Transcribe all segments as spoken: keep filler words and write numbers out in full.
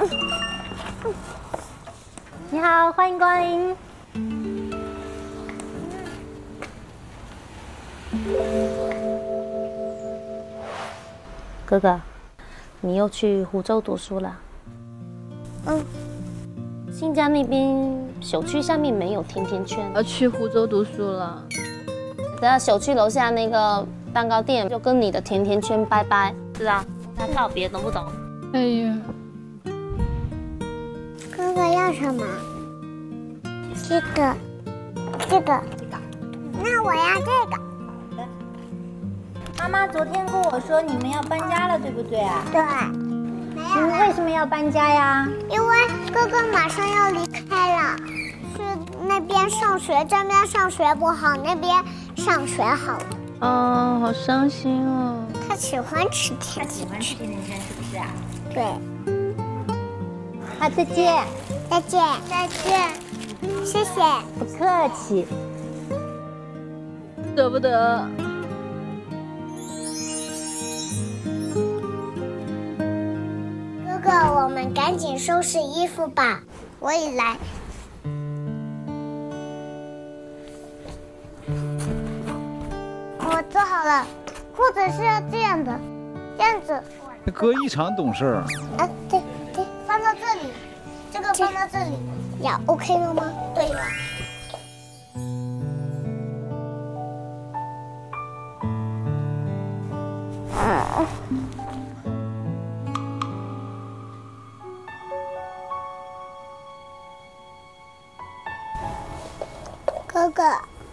你好，欢迎光临。哥哥，你又去湖州读书了？ 嗯。 新家那边小区下面没有甜甜圈。 要去湖州读书了。 等下小区楼下那个蛋糕店就跟你的甜甜圈拜拜，是啊，跟他告别，懂不懂？ 哎呀， 哥哥要什么？这个，这个，这个。那我要这个。 妈妈昨天跟我说你们要搬家了，对不对啊？ 对。 你们为什么要搬家呀？ 因为哥哥马上要离开了，去那边上学，这边上学不好，那边上学好了。 哦，好伤心哦。 他喜欢吃甜甜圈。 他喜欢吃甜甜圈是不是啊？ 对。 啊，再见。 再见。再见。谢谢。 不客气。 舍不得。 哥哥，我们赶紧收拾衣服吧。我也来。我做好了，裤子是要这样的，这样子。 哥异常懂事儿。 啊，对对，放到这里，这个放到这里，呀 ，OK 了吗？对了。啊。哥哥，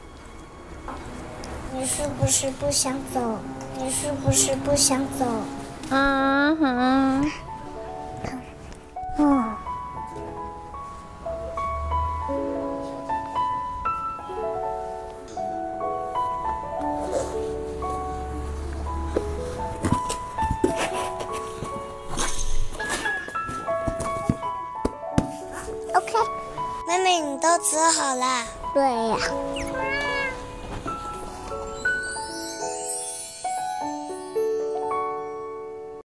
你是不是不想走？你是不是不想走？ 嗯哼。 嗯。OK， 妹妹，你都折好了。对呀。